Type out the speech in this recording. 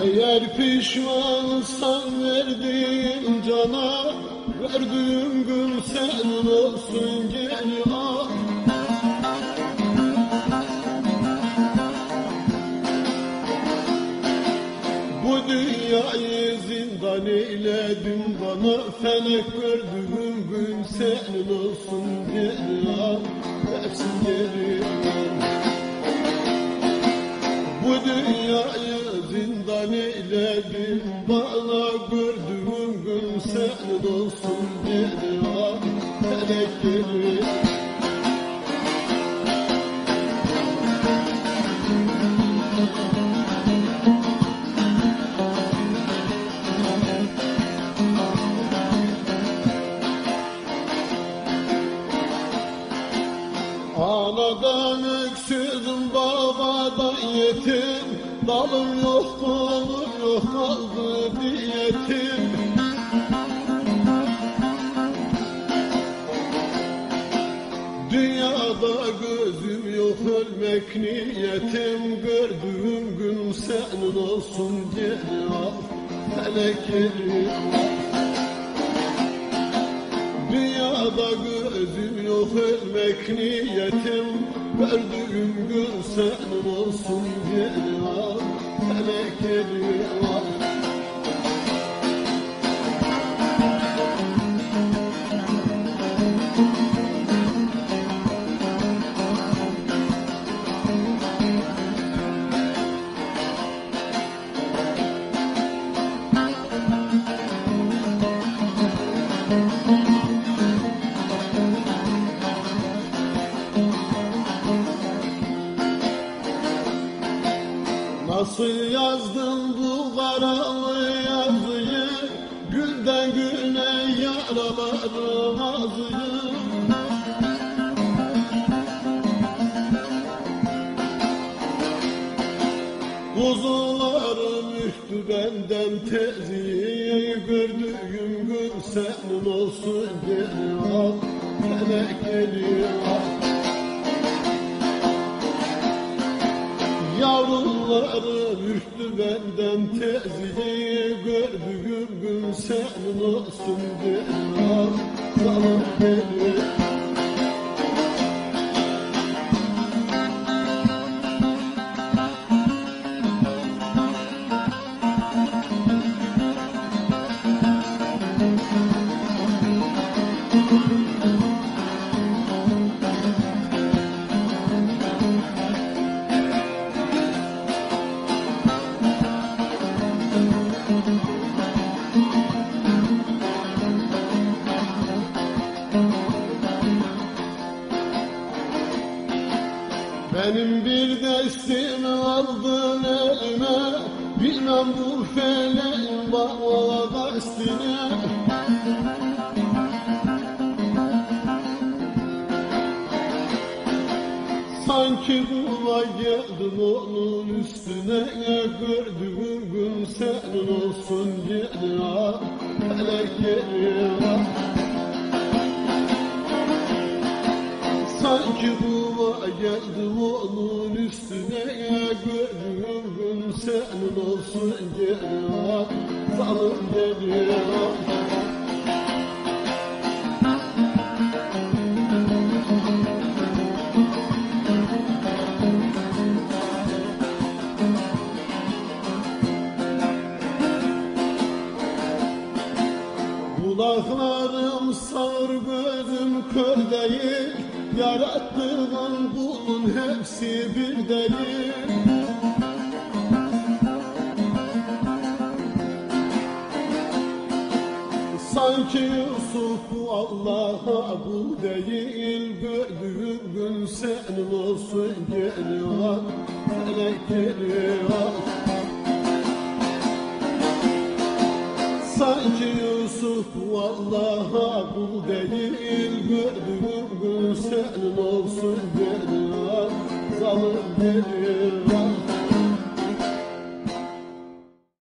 Eğer pişmansan verdiğin cana, gördüğüm gün senin olsun gel ah. Bu dünyayı zindan eyledin bana, felek gördüğüm gün senin olsun gel ah. Hepsin geri al. Bu dünyayı zindan eyledin bana, gördüğüm gün senin olsun geri ah. Felek geri anadan öksüzüm, babadan yetim, dalım yok, kolum yok, kaldı bir yetim. Dünyada gözüm yok, ölmek niyetim, gördüğüm gün senin olsun geri al, felek geri al. Dünyada gözüm yok, ölmek niyetim, gördüğüm gün senin olsun geri al, felek geri al. Nasıl yazdın bu karalı yazıyı, günden güne yaralarım azıyı. Kuzularım üstü benden teziyi, gördüğüm gün senin olsun geri al, felek geri al. Yavrularım üstü benden teziyi, gördüğüm gün senin olsun geri al, salım geri. Benim bir destimi aldın elime, bilmem bu feleğin bana kastine. Sanki kula geldim onun üstüne, gördüğüm gün senin olsun geri al, felek geri al. Sanki kula geldim onun üstüne, gördüğüm gün senin olsun geri al, salım geri al. Kulaklarım sağır, gözüm kör değil, yarattığın kulun hepsi bir değil. Sanki Yusuf Allah'a kul değil, gördüğüm gün senin olsun geri al, felek geri al. Sanki Yusuf Allah'a kul değil, gördüğüm gün senin olsun geri al, salım geri al.